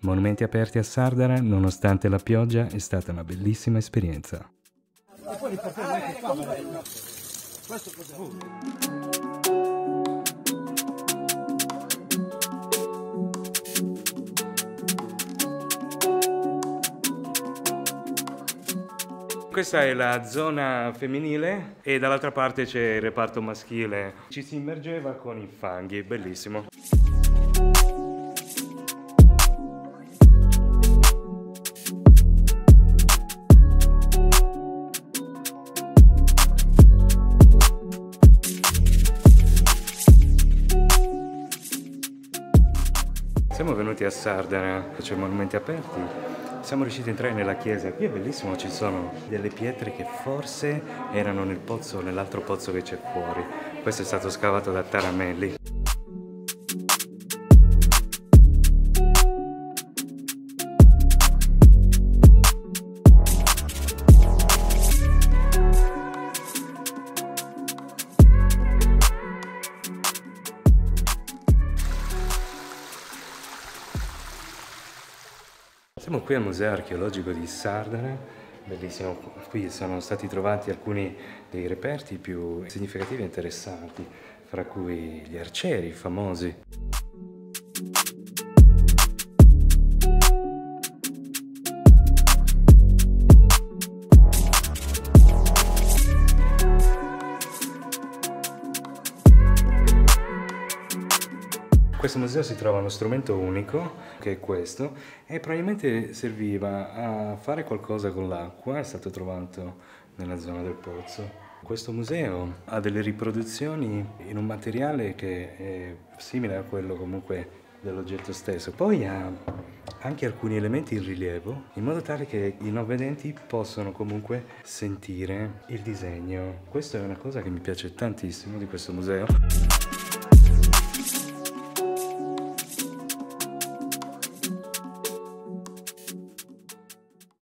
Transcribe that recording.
Monumenti aperti a Sardara, nonostante la pioggia, è stata una bellissima esperienza. Questa è la zona femminile e dall'altra parte c'è il reparto maschile. Ci si immergeva con i fanghi, bellissimo. Siamo venuti a Sardara, c'è monumenti aperti, siamo riusciti a entrare nella chiesa. Qui è bellissimo, ci sono delle pietre che forse erano nel pozzo, nell'altro pozzo che c'è fuori. Questo è stato scavato da Taramelli. Siamo qui al Museo Archeologico di Sardara, bellissimo, qui sono stati trovati alcuni dei reperti più significativi e interessanti, fra cui gli arcieri famosi. In questo museo si trova uno strumento unico, che è questo, e probabilmente serviva a fare qualcosa con l'acqua, è stato trovato nella zona del pozzo. Questo museo ha delle riproduzioni in un materiale che è simile a quello comunque dell'oggetto stesso. Poi ha anche alcuni elementi in rilievo, in modo tale che i non vedenti possono comunque sentire il disegno. Questa è una cosa che mi piace tantissimo di questo museo.